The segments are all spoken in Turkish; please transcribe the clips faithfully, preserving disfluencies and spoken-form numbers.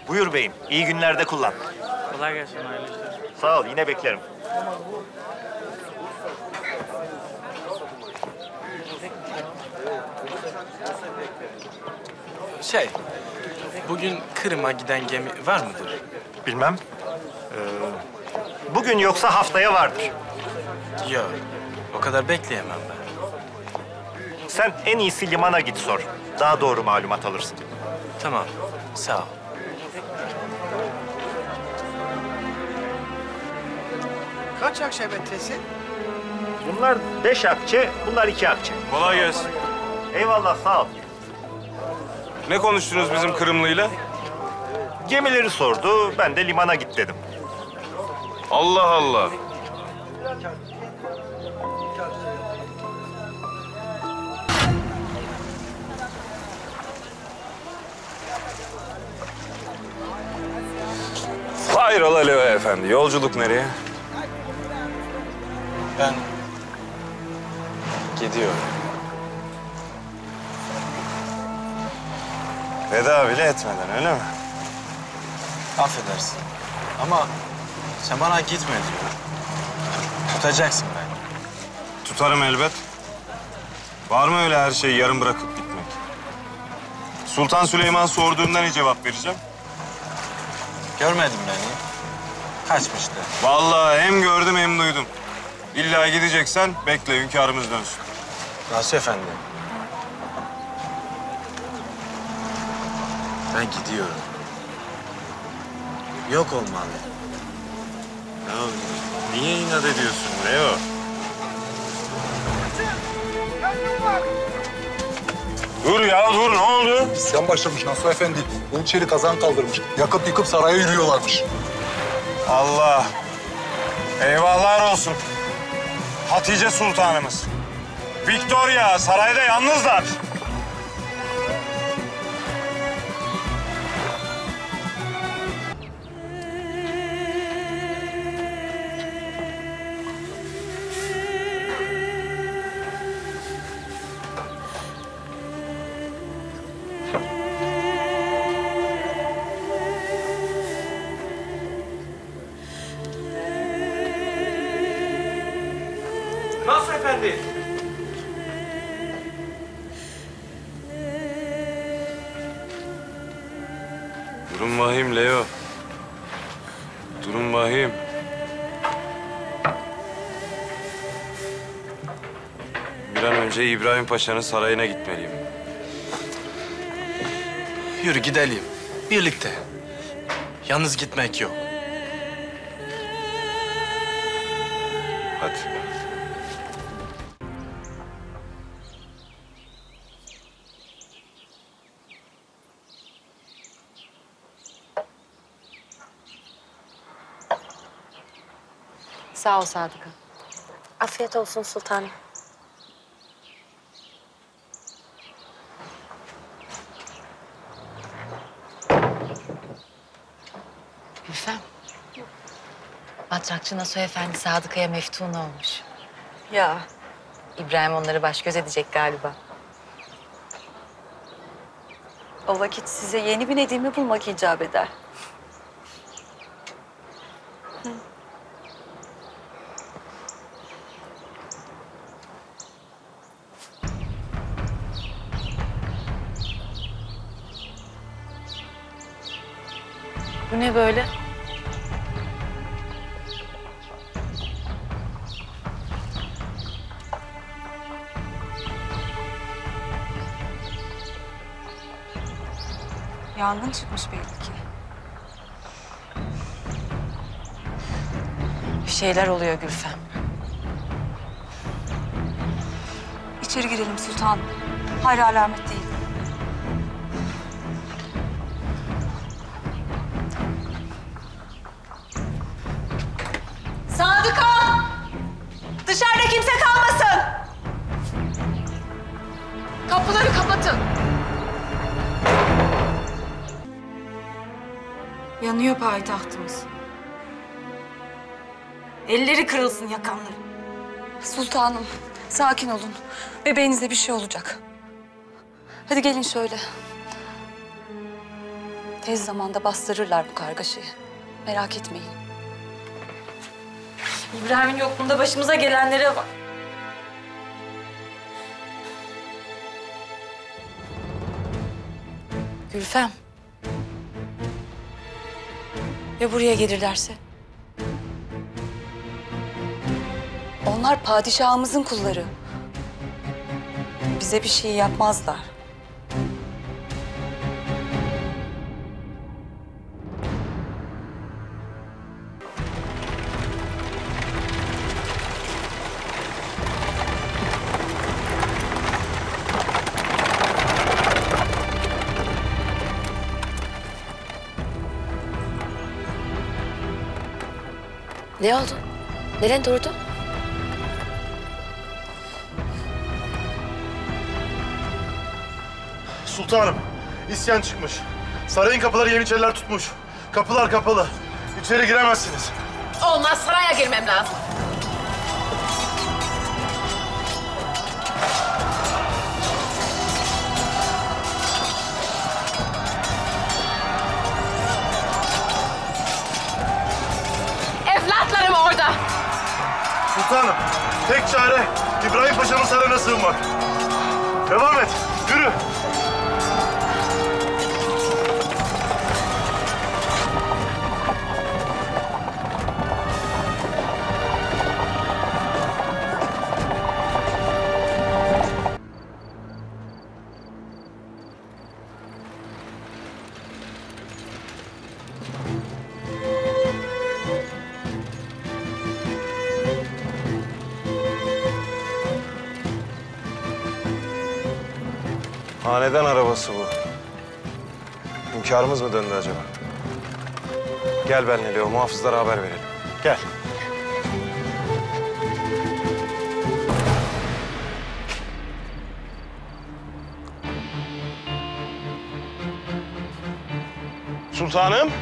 Buyur beyim. İyi günlerde kullan. Kolay gelsin, hayırlı işler. Sağ ol. Yine beklerim. Şey, bugün Kırım'a giden gemi var mıdır? Bilmem. Ee, bugün yoksa haftaya vardır. Yok, o kadar bekleyemem ben. Sen en iyisi limana git sor. Daha doğru malumat alırsın. Tamam, sağ ol. Kaç akçe metresi? Bunlar beş akçe, bunlar iki akçe. Kolay gelsin. Eyvallah, sağ ol. Ne konuştunuz bizim Kırımlı'yla? Gemileri sordu, ben de limana git dedim. Allah Allah. Hayrola Leo Efendi, yolculuk nereye? Ben gidiyorum. Veda bile etmeden, öyle mi? Affedersin ama sen bana gitme diyor. Tutacaksın beni. Tutarım elbet. Var mı öyle her şeyi yarım bırakıp gitmek? Sultan Süleyman sorduğunda ne cevap vereceğim? Görmedin beni. Kaçmıştı. Vallahi hem gördüm hem duydum. İlla gideceksen bekle, hünkârımız dönsün. Nasıl efendi? Ben gidiyorum. Yok olmalı. Ya niye inat ediyorsun Leo? Dur ya dur, ne oldu? İsyan başlamış Nasuh Efendi. Yeniçeri kazan kaldırmış. Yakıp yıkıp saraya yürüyorlarmış. Allah! Eyvahlar olsun. Hatice Sultanımız. Victoria sarayda yalnızlar. Nasıl efendi? Durum vahim Leo. Durum vahim. Bir an önce İbrahim Paşa'nın sarayına gitmeliyim. Yürü gidelim. Birlikte. Yalnız gitmek yok. Hadi. Sağ ol Sadıka. Afiyet olsun sultanım. Gülfem. Batrakçı Nasuh Efendi Sadıka'ya meftun olmuş. Ya. İbrahim onları baş göz edecek galiba. O vakit size yeni bir Nedim'i bulmak icap eder. Hı. Bu ne böyle? Yangın çıkmış belli ki. Bir şeyler oluyor Gülfem. İçeri girelim sultanım. Hayır alamet değil. Sadıka! Dışarıda kimse kalmasın! Kapıları kapatın. Yanıyor payitahtımız. Elleri kırılsın yakanların. Sultanım, sakin olun. Bebeğinize bir şey olacak. Hadi gelin şöyle. Tez zamanda bastırırlar bu kargaşayı. Merak etmeyin. İbrahim'in yokluğunda başımıza gelenlere bak. Gülfem. Ya buraya gelirlerse? Onlar padişahımızın kulları. Bize bir şey yapmazlar. Ne oldu? Neren durdu? Sultanım, isyan çıkmış. Sarayın kapıları Yeniçeriler tutmuş. Kapılar kapalı. İçeri giremezsiniz. Olmaz, saraya girmem lazım. Evlatlarım orada. Sultanım, tek çare İbrahim Paşa'nın sarayına sığınmak. Devam et, yürü. Hanedan arabası bu. Hünkârımız mı döndü acaba? Gel benimle Leo, muhafızlara haber verelim. Gel. Sultanım.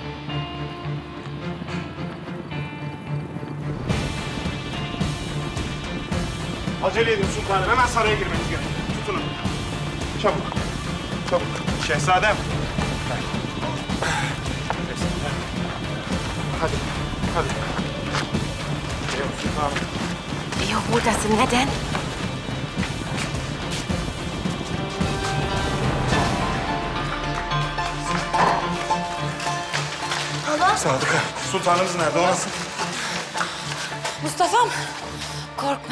Acele edin sultanım, hemen saraya girmeniz gerekiyor. Tutunun. Çabuk, çabuk. Şehzadem. Hadi, hadi. Geliyorum sultanım. Yok buradasın, neden? Sadıka. Sultanımız nerede? O nasıl? Mustafa'm, korkma.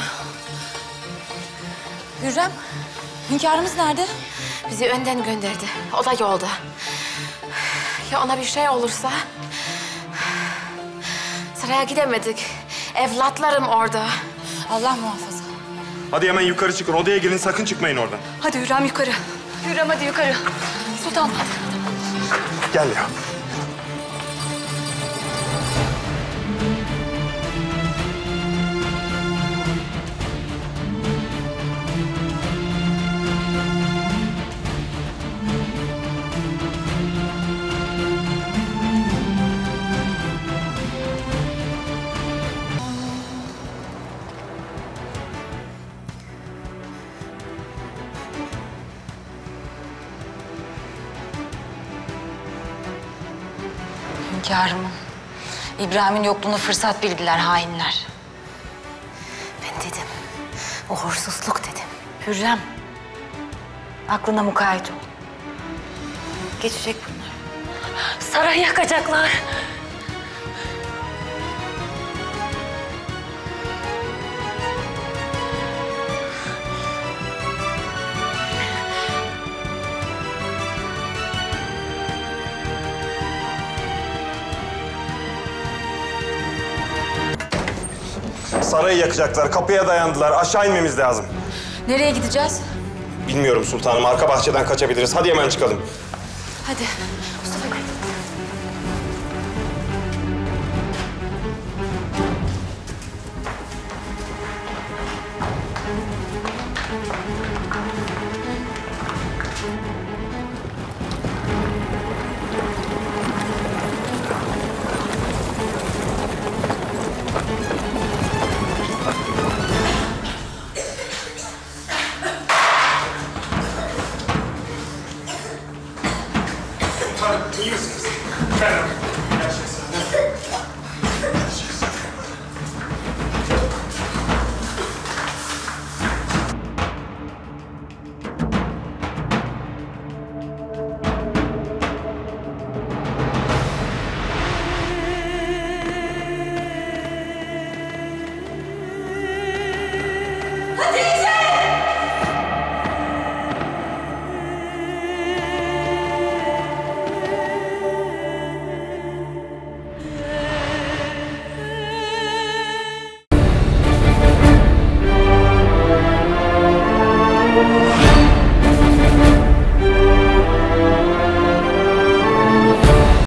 Hürrem, hünkârımız nerede? Bizi önden gönderdi. O da yolda. Ya ona bir şey olursa? Saraya gidemedik. Evlatlarım orada. Allah muhafaza. Hadi hemen yukarı çıkın. Odaya girin, sakın çıkmayın oradan. Hadi Hürrem yukarı. Hürrem hadi yukarı. Sultan hadi. Gel ya. Hünkârımın, İbrahim'in yokluğunu fırsat bildiler hainler. Ben dedim. Uğursuzluk dedim. Hürrem, aklına mukayyet ol. Geçecek bunlar. Sarayı yakacaklar. Sarayı yakacaklar, kapıya dayandılar. Aşağı inmemiz lazım. Nereye gideceğiz? Bilmiyorum sultanım, arka bahçeden kaçabiliriz. Hadi hemen çıkalım. Hadi. Mustafa gel. Hadi!